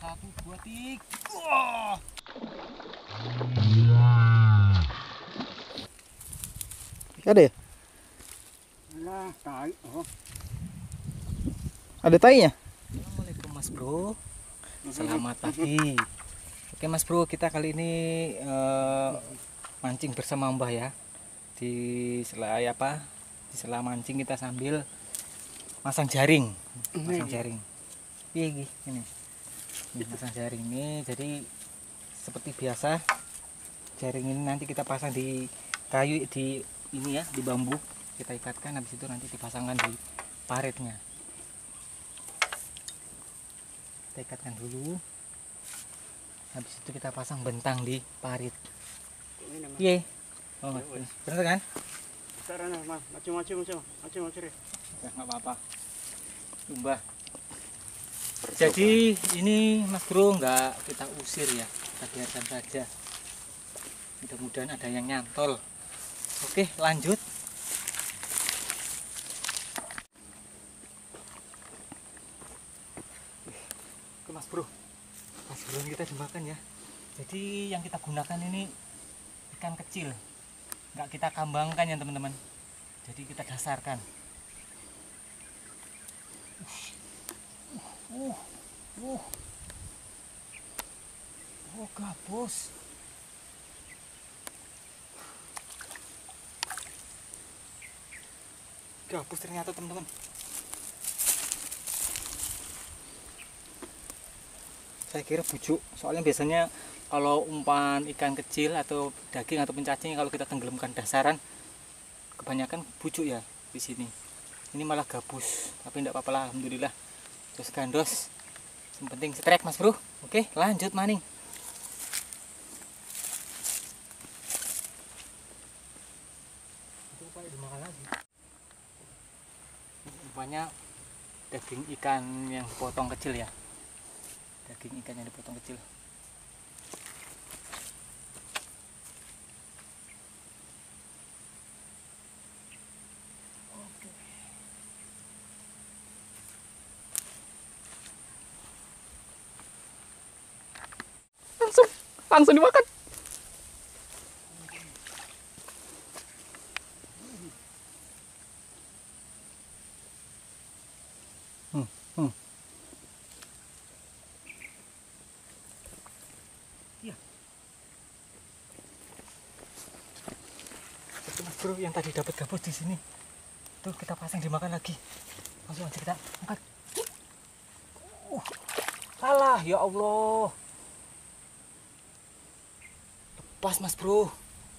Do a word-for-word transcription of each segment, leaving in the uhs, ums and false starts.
Satu, dua, tiga. Wah. Ada ya? Nah, tai. Oh. Ada tainya? Assalamualaikum Mas Bro. Selamat pagi. Oke Mas Bro, kita kali ini uh, mancing bersama Mbah ya. Di sela apa? Di sela mancing kita sambil masang jaring. Masang jaring. Iya ini. Ini masang jaring ini. Jadi seperti biasa, jaring ini nanti kita pasang di kayu di ini ya, di bambu. Kita ikatkan, habis itu nanti dipasangkan di paritnya. Kita ikatkan dulu, habis itu kita pasang bentang di parit. Iya, oh, bener kan? Sekarang mah macam-macam macam macam-macam ya. Ya nggak apa-apa. Mbah. Jadi ini Mas Bro nggak kita usir ya, kita biarkan saja. Mudah-mudahan ada yang nyantol. Oke, lanjut. Oke Mas Bro, Mas Bro kita dimakan ya. Jadi yang kita gunakan ini ikan kecil, nggak kita kambangkan ya teman-teman. Jadi kita dasarkan. Uh, uh, oh gabus. Gabus ternyata teman-teman. Saya kira bujuk, soalnya biasanya kalau umpan ikan kecil atau daging atau cacing kalau kita tenggelamkan dasaran kebanyakan bujuk ya di sini. Ini malah gabus, tapi tidak apa-apa lah, alhamdulillah. Terus gandos, yang penting strike Mas Bro. Oke, lanjut maning. Itu apa dimakan lagi? Umpannya daging ikan yang potong kecil ya. Daging ikan yang dipotong kecil. Oke. Langsung, langsung dimakan. Hmm, hmm. Iya. Itu Mas Bro yang tadi dapat gabus di sini. Tuh kita pasang dimakan lagi. Langsung aja kita angkat. Uh, salah ya Allah. Lepas Mas Bro.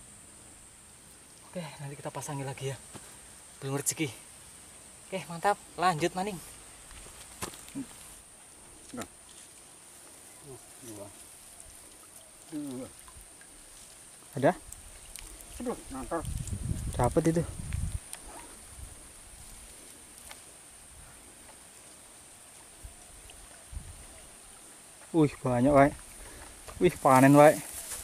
Oke, nanti kita pasangi lagi ya. Belum rezeki. Oke, mantap. Lanjut maning. Dua. Dua. Ada? Aduh, nangkar. Dapat itu. Wih, banyak wae. Wih, panen wae.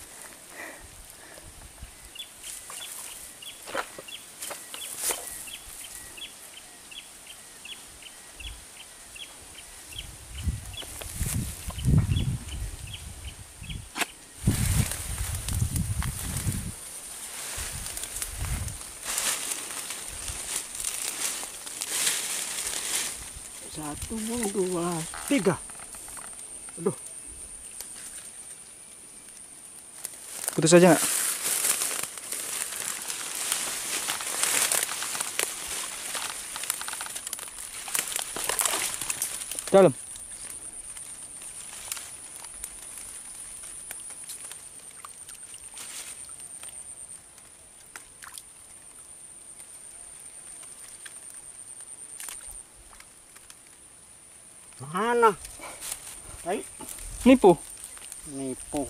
Satu, dua, tiga. Aduh. Putus aja nggak? Dalam. Mana? Tai. Nipu. Nipu.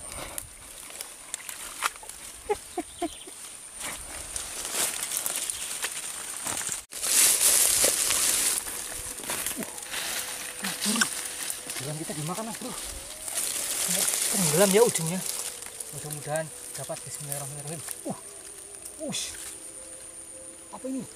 Tenggelam kita dimakan Mas Bro. Tenggelam ya ujungnya. Mudah-mudahan dapat. Bismillahirrahmanirrahim. Uh, ush. Apa ini?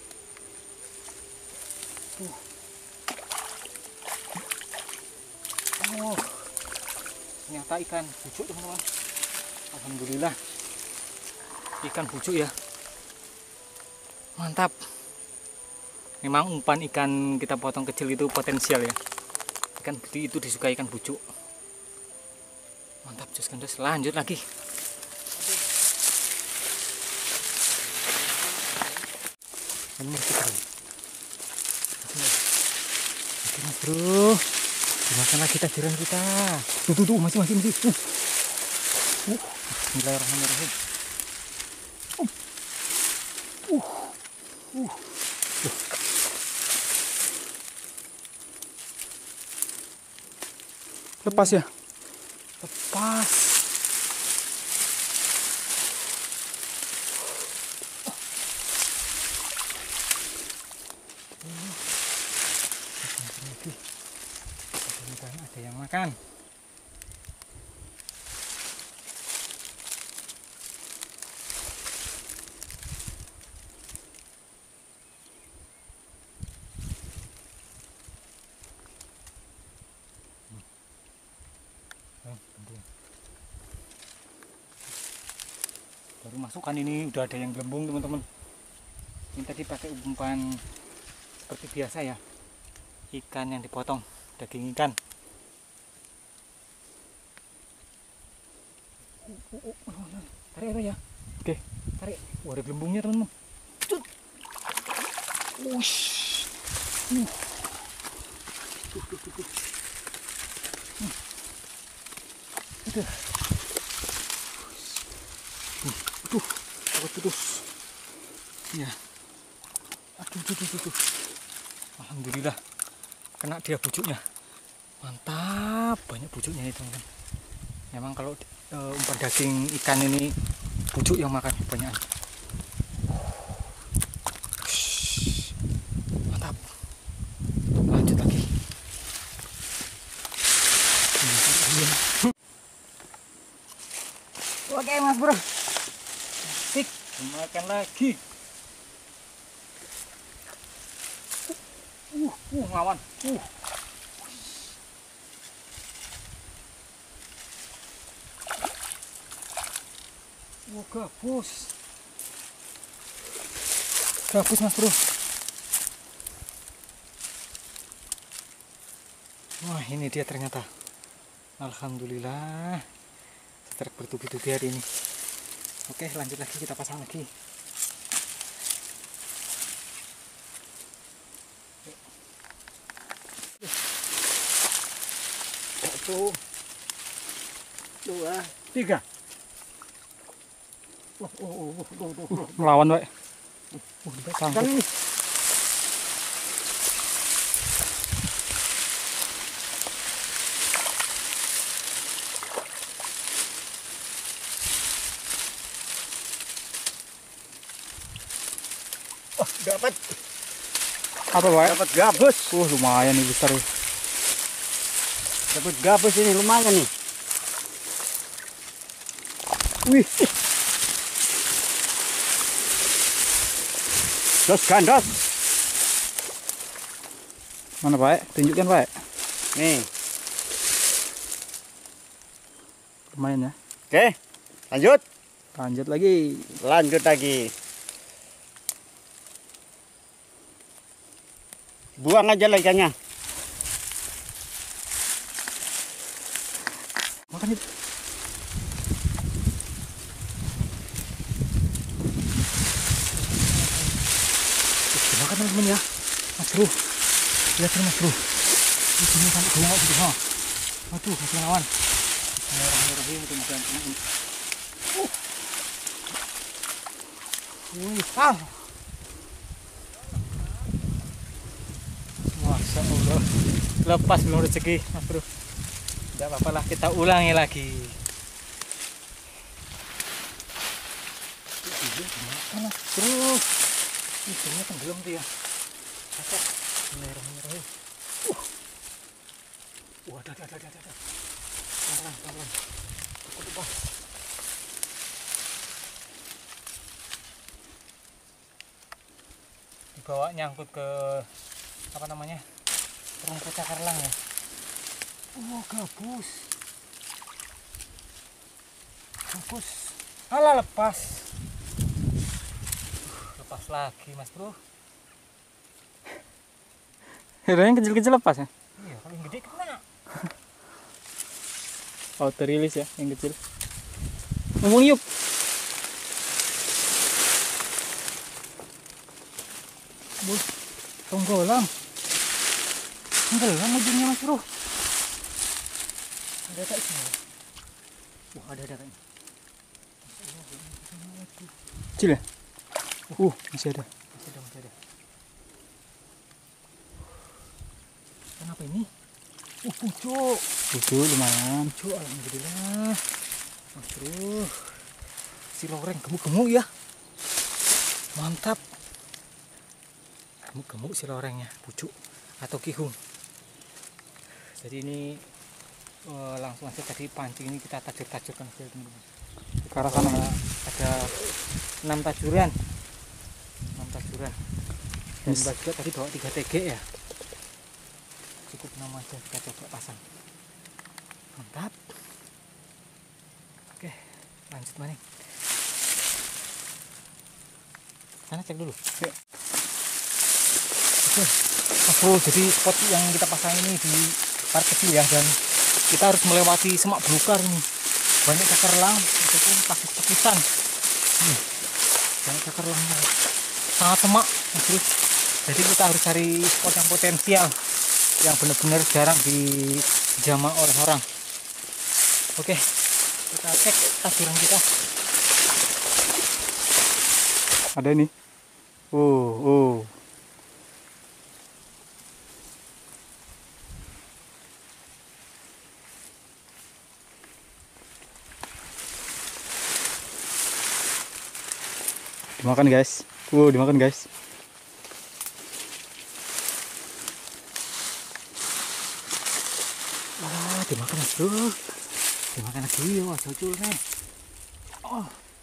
Uh. Oh. ternyata ikan bucuk teman-teman. Alhamdulillah ikan bucuk ya, mantap. Memang umpan ikan kita potong kecil itu potensial ya, ikan gede itu disukai ikan bucuk. Mantap Jos Gandos, lanjut lagi. Oke mas bro, dimakan lagi tajiran kita. Tuh tuh tuh, masih masih masih. Uh. Uh. Bismillahirrahmanirrahim. Uh. Uh. Uh. Uh. Lepas ya? Lepas. Mudah-mudahan ada yang makan. Baru masukkan ini udah ada yang gelembung teman-teman. Ini tadi pakai umpan seperti biasa ya, ikan yang dipotong, daging ikan. Tarik apa ya? Oke, tarik. Wah, ada gelembungnya teman-teman. Cut. Wush. Uh. Tuh, tuh, tuh, tuh. Hmm. Aduh. Aduh, takut putus. Ya. Aduh, tuh, tuh, tuh, tuh. Alhamdulillah, kena dia bucuknya. Mantap, banyak bucuknya itu teman-teman. Memang kalau uh, umpan daging ikan ini bucuk yang makan banyak. Mantap. Lanjut lagi. Oke mas bro, asik, makan lagi. Uh, uh, ngelawan. Uh. Wah, gabus. Gabus mas bro. Wah, ini dia ternyata. Alhamdulillah. Strike bertubi-tubi hari ini. Oke, lanjut lagi, kita pasang lagi. Satu, dua, tiga. Oh, oh, oh, oh, oh, oh, oh. Melawan Pak. Uh, sangkut. Ini. Oh, dapat. Apa Pak? Dapat gabus. Uh, lumayan nih besar. Dapat gabus ini lumayan nih. Wih. Jos Gandos. Mana Pak? Tunjukkan Pak. Nih. Lumayan ya. Oke, lanjut. Lanjut lagi. Lanjut lagi. Buang aja lah ikannya. Makan itu. Makan teman-teman ya, mas bro. Lihat ini mas bro. Ini sini sampai goyang gitu ha. Waduh, masih lawan. Bismillahirrahmanirrahim, mudah-mudahan kena ini. Uh. Wih, ah. Masya Allah. Lepas belum rezeki mas bro. Tidak apa-apa lah, kita ulangi lagi. Makan mas bro. Ikannya tenggelam tuh ya. Cakep. Bismillahirrahmanirrahim. Uh. Wah, ada, ada, ada, ada. Pelan-pelan, pelan-pelan. Cukup lepas. Dibawa nyangkut ke apa namanya? Rumput cakarlang ya. Wah, gabus. Fokus. Alah, lepas. Lepas lagi Mas Bro. Yang kecil-kecil lepas ya? Iya, kalau yang gede kemana? Auto rilis ya, yang kecil. Ngomong yuk. Bus, tonggolam. Tenggelam ujungnya Mas Bro. Ada tak sih? Wah, ada ada kayaknya. Kecil ya? Uh, masih ada. Masih ada, masih ada. Kenapa ini? Uh, pucuk. Lucu lumayan. Pucuk, alhamdulillah. Mas Bro. Si loreng gemuk-gemuk ya. Mantap. Gemuk-gemuk si lorengnya, pucuk atau kihung. Jadi ini uh, langsung aja tadi pancing ini kita tajur-tajurkan saja teman-teman. Ke arah sana. Uh, ada enam tajuran. enam tajuran. Dan Yes. Mbak juga tadi bawa tiga T G ya. Cukup enam aja kita coba pasang. Mantap. Oke, lanjut maning. Sana cek dulu. Ya. Oke, Mas Bro, jadi spot yang kita pasang ini di part kecil ya, dan kita harus melewati semak belukar ini. Banyak cakar elang ataupun pakis-pakisan. Nih, banyak cakar elangnya. Sangat semak, Mas Bro. Jadi kita harus cari spot yang potensial, yang benar-benar jarang dijamah oleh orang. Oke, kita cek tajuran kita. Ada nih. Oh, oh. Dimakan guys. Wow, dimakan guys. Wah, dimakan Mas Bro. Dimakan lagi ya, wah jauh nih. Oh.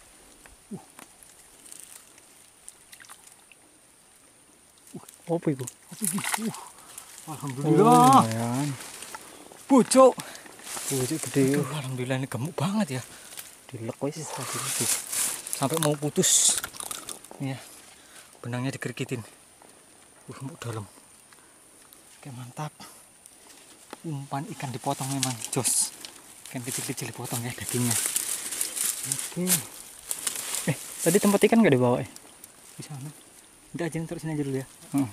Apa itu? Apa ini? Uh. Oh, Alhamdulillah. lumayan. Pucuk. Pucuk gede. Aduh, alhamdulillah ini gemuk banget ya. Dilek wis. Sampai mau putus. Nih ya. Benangnya dikerikitin. Uh, gemuk dalam. Oke, mantap. Umpan ikan dipotong memang jos. Ikan kecil-kecil dipotong ya dagingnya. Oke. Eh, tadi tempat ikan nggak dibawa ya? Di sana. Udah aja terus sini aja dulu ya. Hmm.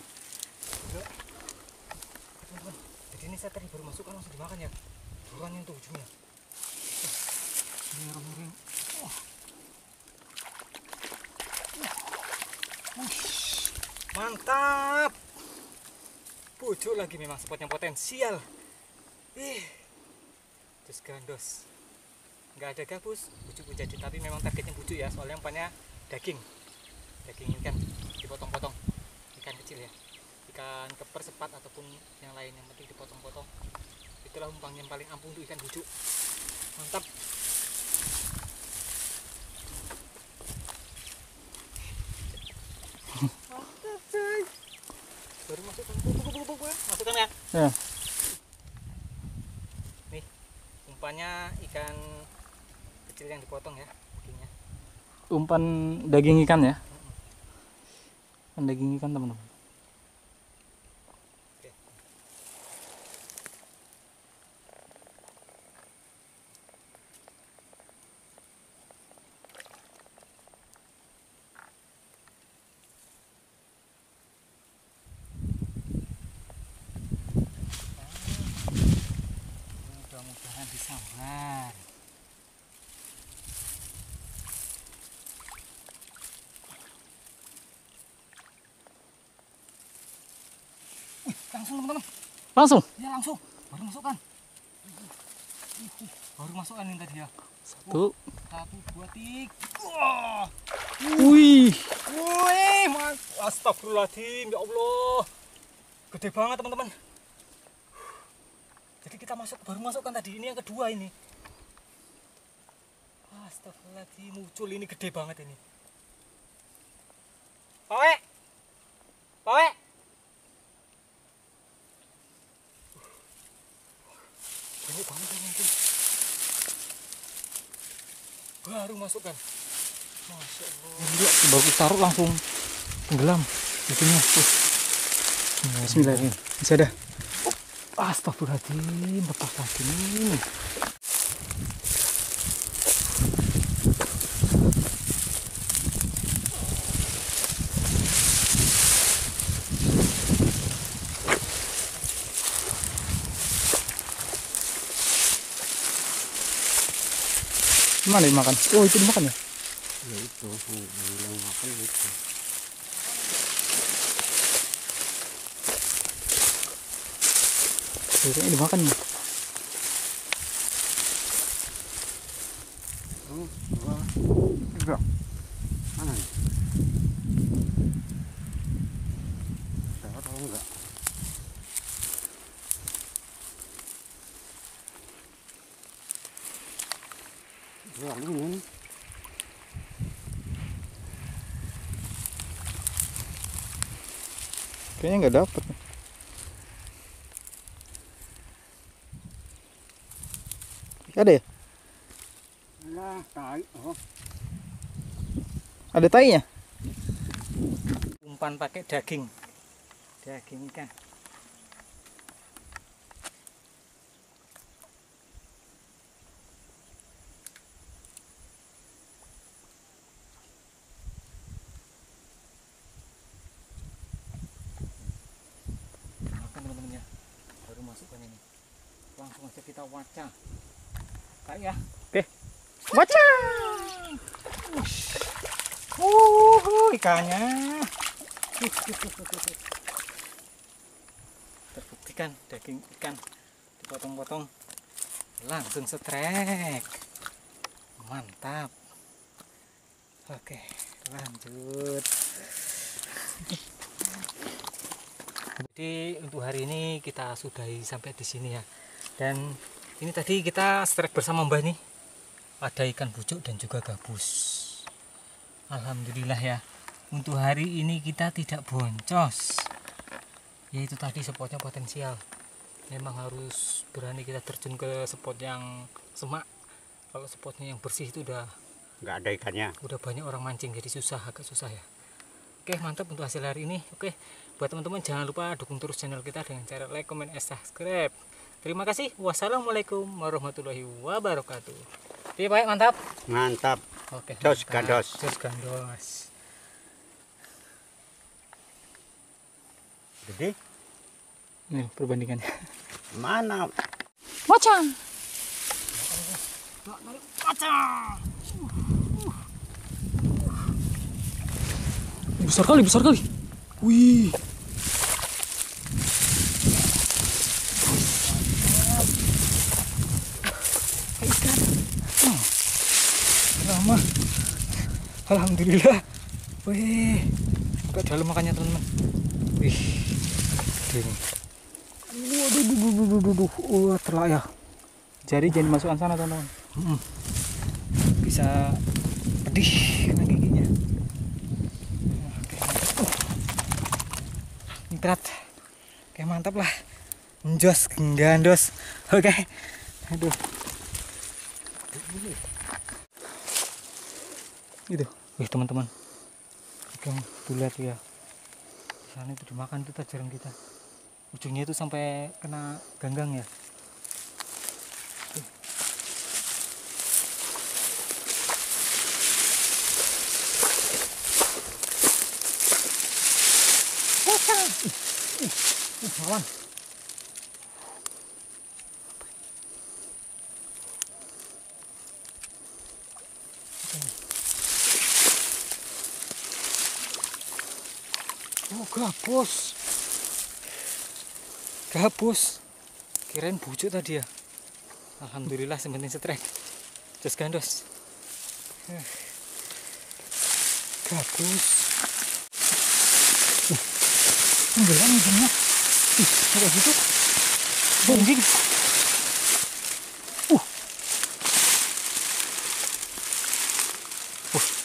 Jadi ini saya tadi baru masuk kan langsung dimakan ya. Buruan yang tuh ujungnya. Miring-miring. Oh. Mantap. Pucuk lagi, memang spot yang potensial. Ih. Terus gandos. Nggak ada gabus, pucuk pun jadi, tapi memang targetnya pucuk ya, soalnya umpannya daging. Daging ikan dipotong-potong. Ikan kecil ya. Ikan keper, sepat ataupun yang lain, yang penting dipotong-potong. Itulah umpan yang paling ampuh untuk ikan pucuk. Mantap. Mantap, guys. Baru masukkan, masukkan ya. Ya. Nih, umpannya ikan kecil yang dipotong ya, dagingnya. Umpan daging ikan ya? Umpan daging ikan teman-teman. Oke. Mudah-mudahan disambar. Wih, langsung teman-teman. Langsung. Ya langsung. Baru masukkan. Baru masukkan ini tadi ya. Satu. Satu, dua, tiga. Wah. Wih. Wih, man. Astagfirullahaladzim, ya Allah. Gede banget teman-teman. Jadi kita masuk, baru masukkan tadi, ini yang kedua ini. Astagfirullahaladzim, muncul ini gede banget ini. Pawe. Pawe. Gede banget ini. baru masukkan. Masya Allah. Gila, baru taruh langsung tenggelam itunya. Uh. Bismillahirrahmanirrahim. Masih ada. Astagfirullahaladzim, lepas lagi nih. Mana dimakan? Oh, itu dimakan ya? Ya itu, yang makan itu. Kayaknya dimakan nih. Oh, wah. Enggak. Mana nih? Saya tahu enggak? Wah, ini. Kayaknya nggak dapet. Ada ya? Lah, tai. Oh. Ada tainya? Umpan pakai daging. Daging ikan. Makan teman-teman ya. Baru masukkan ini. Langsung aja kita wacah. Kak ya. Oke. Waca. Uh, ikannya. Terbuktikan daging ikan dipotong-potong langsung setrek. Mantap. Oke, lanjut. Jadi untuk hari ini kita sudahi sampai di sini ya. Dan ini tadi kita strek bersama Mbah nih. Ada ikan bucuk dan juga gabus. Alhamdulillah ya. Untuk hari ini kita tidak boncos. Yaitu tadi spotnya potensial. Memang harus berani kita terjun ke spot yang semak. Kalau spotnya yang bersih itu udah Nggak ada ikannya. udah banyak orang mancing, jadi susah, agak susah ya. Oke, mantap untuk hasil hari ini. Oke, buat teman-teman jangan lupa dukung terus channel kita dengan cara like, comment, and subscribe. Terima kasih. Wassalamualaikum warahmatullahi wabarakatuh. Iya Pak, mantap. Mantap. Oke. Jos mantap. gandos. Jos gandos. Gede? Ini perbandingannya. Mana? Wacan. Besar kali, besar kali. Wih. Ikan. Oh. Lama. Alhamdulillah. Wih. Buka dalam makannya teman-teman. Wih. Ini. Waduh, duh, duh, duh, duh, duh. Wah, telak ya. Jari jangan dimasukkan sana, teman-teman. Hmm. Bisa pedih kena giginya. Oke, mantap. Uh. Ini berat. Oke, mantap lah. Njos gandos. Oke. Aduh. Itu. Wih, teman-teman. Oke, tuh lihat ya. Di sana itu dimakan itu jarang kita. Ujungnya itu sampai kena ganggang ya. Tuh. Uh, lawan. Oh, gabus. Gabus. Kirain bujuk tadi ya. Alhamdulillah sementing setrek. Jos gandos. Eh. Gabus. Uh. Tenggelam ujungnya. Ih, kayak gitu. Anjing. Uh. Uh.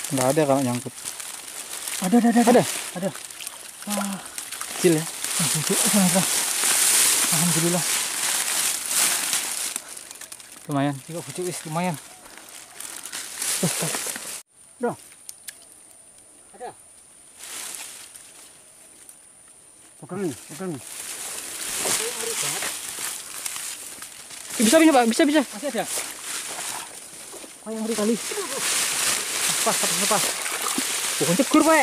Nggak ada kalau nyangkut. Ada, ada, ada. Ada. Ada. Wah, Kecil ya. bucuk ternyata. Alhamdulillah. Lumayan. Juga bucuk wis lumayan. Dah. Ada. Pegang nih, pegang nih. Bisa bisa Pak, bisa bisa. Masih ada. Oh, yang ngeri kali. Lepas, lepas, lepas. Bukan cegur, Pak.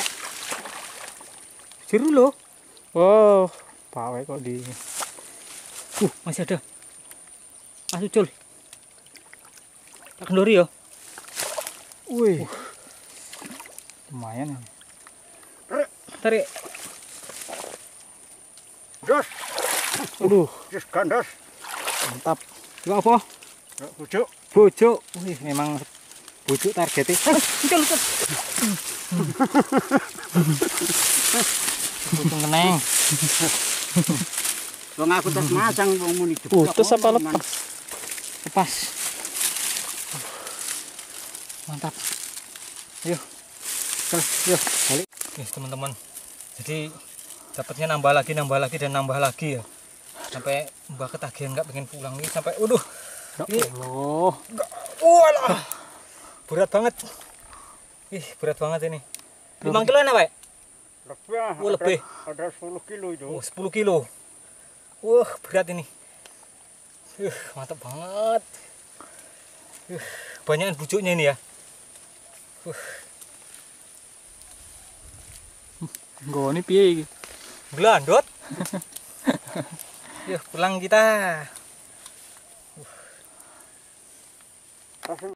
Jeru loh. Wow, Pak kok di. Uh, masih ada. Masuk cul. Tak kendori ya. Wih. Lumayan. Tarik. Dos, Aduh, dos gandos. mantap. Juga apa? Bujuk. Bucuk. Wih, memang bucuk targetnya. Ah, cul, cul. Bucuk keneng. Wong aku terus masang wong muni Putus apa lepas? Lepas. Mantap. Yuk. Terus, yuk, balik. Nih, teman-teman. Jadi dapatnya nambah lagi, nambah lagi dan nambah lagi ya. Sampai Mbak ketagihan nggak pengen pulang nih sampai waduh. Ini Allah. walah. Berat banget. Ih, berat banget ini. lima kilo apa, Pak? Lebih, ah, Oh, ada- lebih. Ada sepuluh kilo itu. Oh, sepuluh kilo. Wah, berat ini. Uh, mantap banget. Uh, banyakan bucuknya ini ya. Uh, Nggone piye iki? gelandot. Yuk, pulang kita. Langsung